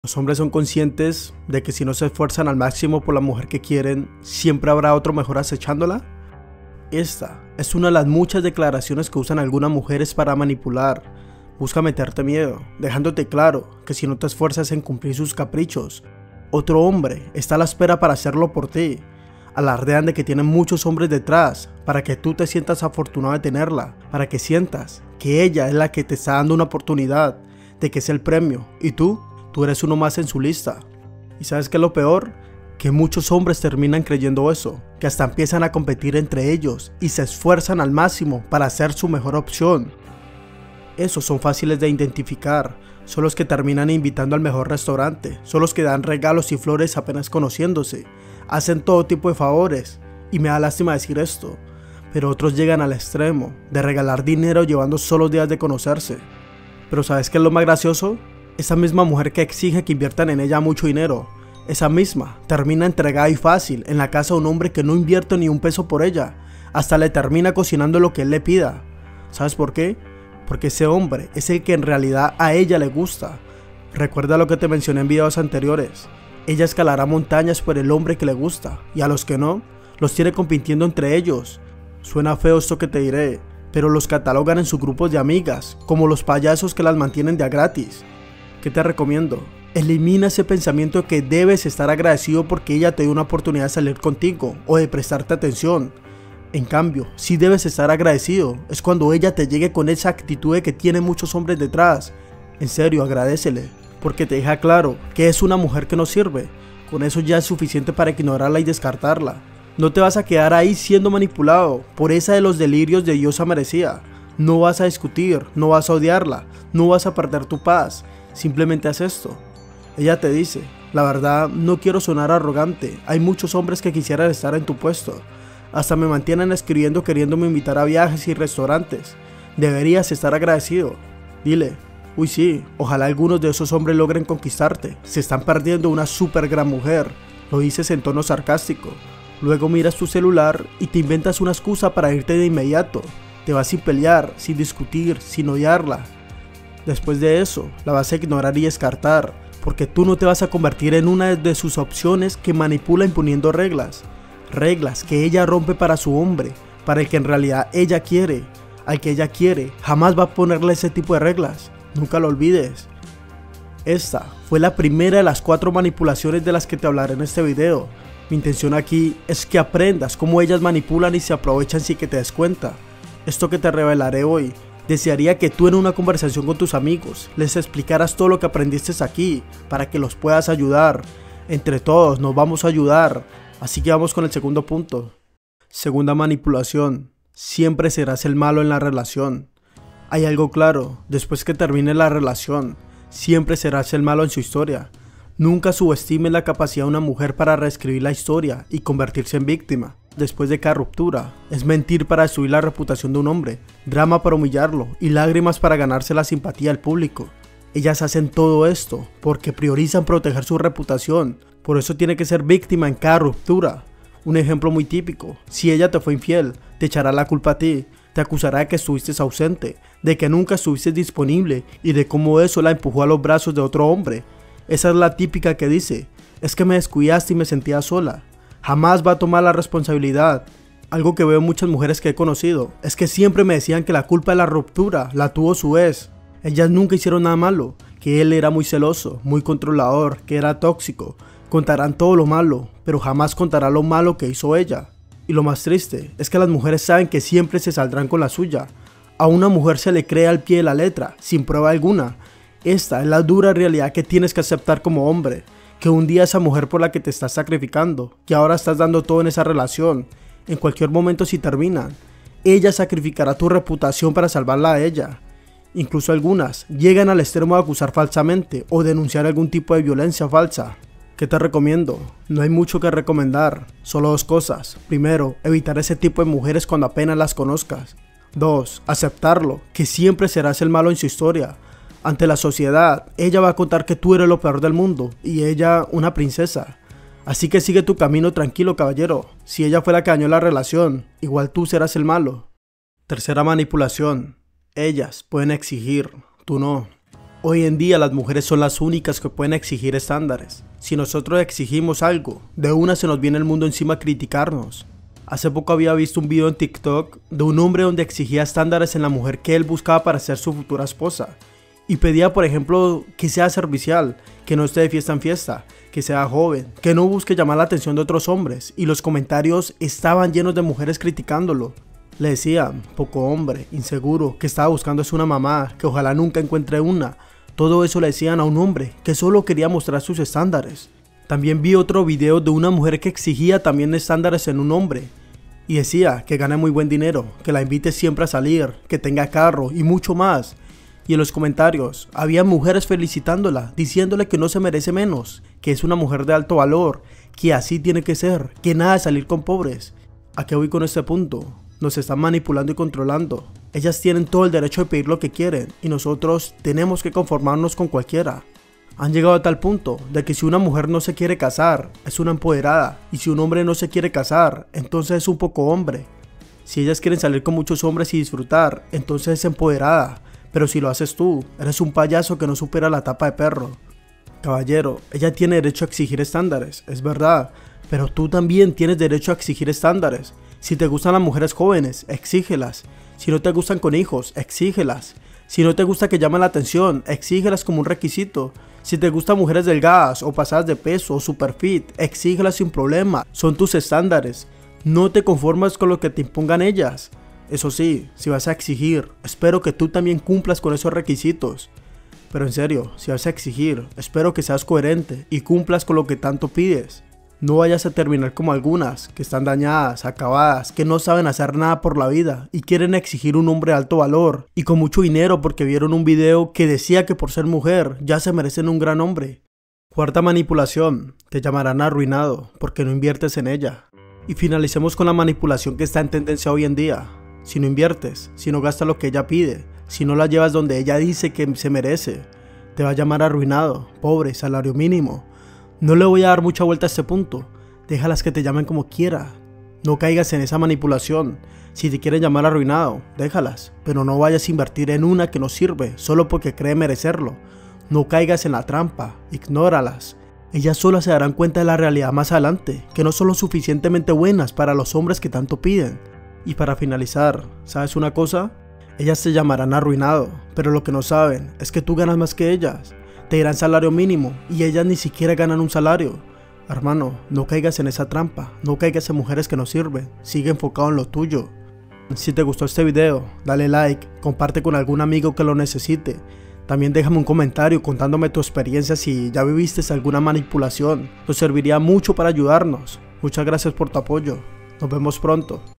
Los hombres son conscientes de que si no se esfuerzan al máximo por la mujer que quieren, siempre habrá otro mejor acechándola. Esta es una de las muchas declaraciones que usan algunas mujeres para manipular. Busca meterte miedo, dejándote claro que si no te esfuerzas en cumplir sus caprichos, otro hombre está a la espera para hacerlo por ti. Alardean de que tienen muchos hombres detrás para que tú te sientas afortunado de tenerla, para que sientas que ella es la que te está dando una oportunidad, de que es el premio, y tú eres uno más en su lista. ¿Y sabes qué es lo peor? Que muchos hombres terminan creyendo eso, que hasta empiezan a competir entre ellos y se esfuerzan al máximo para ser su mejor opción. Esos son fáciles de identificar, son los que terminan invitando al mejor restaurante, son los que dan regalos y flores apenas conociéndose, hacen todo tipo de favores, y me da lástima decir esto, pero otros llegan al extremo de regalar dinero llevando solo días de conocerse. Pero ¿sabes qué es lo más gracioso? Esa misma mujer que exige que inviertan en ella mucho dinero, esa misma termina entregada y fácil en la casa de un hombre que no invierte ni un peso por ella, hasta le termina cocinando lo que él le pida. ¿Sabes por qué? Porque ese hombre es el que en realidad a ella le gusta. Recuerda lo que te mencioné en videos anteriores. Ella escalará montañas por el hombre que le gusta, y a los que no, los tiene compitiendo entre ellos. Suena feo esto que te diré, pero los catalogan en sus grupos de amigas, como los payasos que las mantienen de a gratis. ¿Qué te recomiendo? Elimina ese pensamiento de que debes estar agradecido porque ella te dio una oportunidad de salir contigo o de prestarte atención. En cambio, si debes estar agradecido, es cuando ella te llegue con esa actitud de que tiene muchos hombres detrás. En serio, agradécele, porque te deja claro que es una mujer que no sirve. Con eso ya es suficiente para ignorarla y descartarla. No te vas a quedar ahí siendo manipulado por esa de los delirios de diosa merecida. No vas a discutir, no vas a odiarla, no vas a perder tu paz. Simplemente haz esto. Ella te dice: la verdad, no quiero sonar arrogante, hay muchos hombres que quisieran estar en tu puesto. Hasta me mantienen escribiendo queriéndome invitar a viajes y restaurantes. Deberías estar agradecido. Dile: uy sí, ojalá algunos de esos hombres logren conquistarte. Se están perdiendo una súper gran mujer. Lo dices en tono sarcástico. Luego miras tu celular y te inventas una excusa para irte de inmediato. Te vas sin pelear, sin discutir, sin odiarla. Después de eso, la vas a ignorar y descartar, porque tú no te vas a convertir en una de sus opciones que manipula imponiendo reglas. Reglas que ella rompe para su hombre, para el que en realidad ella quiere. Al que ella quiere, jamás va a ponerle ese tipo de reglas. Nunca lo olvides. Esta fue la primera de las 4 manipulaciones de las que te hablaré en este video. Mi intención aquí es que aprendas cómo ellas manipulan y se aprovechan sin que te des cuenta. Esto que te revelaré hoy, desearía que tú en una conversación con tus amigos les explicaras todo lo que aprendiste aquí para que los puedas ayudar. Entre todos nos vamos a ayudar. Así que vamos con el segundo punto. Segunda manipulación. Siempre serás el malo en la relación. Hay algo claro, después que termine la relación, siempre serás el malo en su historia. Nunca subestimes la capacidad de una mujer para reescribir la historia y convertirse en víctima. Después de cada ruptura, es mentir para destruir la reputación de un hombre, drama para humillarlo y lágrimas para ganarse la simpatía del público. Ellas hacen todo esto porque priorizan proteger su reputación, por eso tiene que ser víctima en cada ruptura. Un ejemplo muy típico: si ella te fue infiel, te echará la culpa a ti, te acusará de que estuviste ausente, de que nunca estuviste disponible y de cómo eso la empujó a los brazos de otro hombre. Esa es la típica que dice: es que me descuidaste y me sentía sola. Jamás va a tomar la responsabilidad. Algo que veo en muchas mujeres que he conocido es que siempre me decían que la culpa de la ruptura la tuvo su ex. Ellas nunca hicieron nada malo, que él era muy celoso, muy controlador, que era tóxico. Contarán todo lo malo, pero jamás contarán lo malo que hizo ella. Y lo más triste es que las mujeres saben que siempre se saldrán con la suya. A una mujer se le cree al pie de la letra, sin prueba alguna. Esta es la dura realidad que tienes que aceptar como hombre. Que un día esa mujer por la que te estás sacrificando, que ahora estás dando todo en esa relación, en cualquier momento si terminan, ella sacrificará tu reputación para salvarla a ella. Incluso algunas llegan al extremo de acusar falsamente o denunciar algún tipo de violencia falsa. ¿Qué te recomiendo? No hay mucho que recomendar, solo 2 cosas. Primero, evitar ese tipo de mujeres cuando apenas las conozcas. 2. Aceptarlo, que siempre serás el malo en su historia. Ante la sociedad, ella va a contar que tú eres lo peor del mundo y ella una princesa. Así que sigue tu camino tranquilo, caballero. Si ella fue la que dañó la relación, igual tú serás el malo. Tercera manipulación. Ellas pueden exigir, tú no. Hoy en día las mujeres son las únicas que pueden exigir estándares. Si nosotros exigimos algo, de una se nos viene el mundo encima a criticarnos. Hace poco había visto un video en TikTok de un hombre donde exigía estándares en la mujer que él buscaba para ser su futura esposa. Y pedía, por ejemplo, que sea servicial, que no esté de fiesta en fiesta, que sea joven, que no busque llamar la atención de otros hombres. Y los comentarios estaban llenos de mujeres criticándolo. Le decían, poco hombre, inseguro, que estaba buscando es una mamá, que ojalá nunca encuentre una. Todo eso le decían a un hombre que solo quería mostrar sus estándares. También vi otro video de una mujer que exigía también estándares en un hombre. Y decía que gane muy buen dinero, que la invite siempre a salir, que tenga carro y mucho más. Y en los comentarios había mujeres felicitándola, diciéndole que no se merece menos, que es una mujer de alto valor, que así tiene que ser, que nada de salir con pobres. ¿A qué voy con este punto? Nos están manipulando y controlando. Ellas tienen todo el derecho de pedir lo que quieren y nosotros tenemos que conformarnos con cualquiera. Han llegado a tal punto de que si una mujer no se quiere casar, es una empoderada, y si un hombre no se quiere casar, entonces es un poco hombre. Si ellas quieren salir con muchos hombres y disfrutar, entonces es empoderada, pero si lo haces tú, eres un payaso que no supera la tapa de perro. Caballero, ella tiene derecho a exigir estándares, es verdad, pero tú también tienes derecho a exigir estándares. Si te gustan las mujeres jóvenes, exígelas. Si no te gustan con hijos, exígelas. Si no te gusta que llamen la atención, exígelas como un requisito. Si te gustan mujeres delgadas o pasadas de peso o super fit, exígelas sin problema. Son tus estándares. No te conformes con lo que te impongan ellas. Eso sí, si vas a exigir, espero que tú también cumplas con esos requisitos. Pero en serio, si vas a exigir, espero que seas coherente y cumplas con lo que tanto pides. No vayas a terminar como algunas, que están dañadas, acabadas, que no saben hacer nada por la vida y quieren exigir un hombre de alto valor y con mucho dinero porque vieron un video que decía que por ser mujer ya se merecen un gran hombre. Cuarta manipulación, te llamarán arruinado porque no inviertes en ella. Y finalicemos con la manipulación que está en tendencia hoy en día. Si no inviertes, si no gastas lo que ella pide, si no la llevas donde ella dice que se merece, te va a llamar arruinado, pobre, salario mínimo. No le voy a dar mucha vuelta a este punto, déjalas que te llamen como quiera. No caigas en esa manipulación. Si te quieren llamar arruinado, déjalas, pero no vayas a invertir en una que no sirve solo porque cree merecerlo. No caigas en la trampa, ignóralas. Ellas solas se darán cuenta de la realidad más adelante, que no son lo suficientemente buenas para los hombres que tanto piden. Y para finalizar, ¿sabes una cosa? Ellas te llamarán arruinado, pero lo que no saben es que tú ganas más que ellas. Te dirán salario mínimo y ellas ni siquiera ganan un salario. Hermano, no caigas en esa trampa, no caigas en mujeres que no sirven, sigue enfocado en lo tuyo. Si te gustó este video, dale like, comparte con algún amigo que lo necesite. También déjame un comentario contándome tu experiencia si ya viviste alguna manipulación. Nos serviría mucho para ayudarnos. Muchas gracias por tu apoyo. Nos vemos pronto.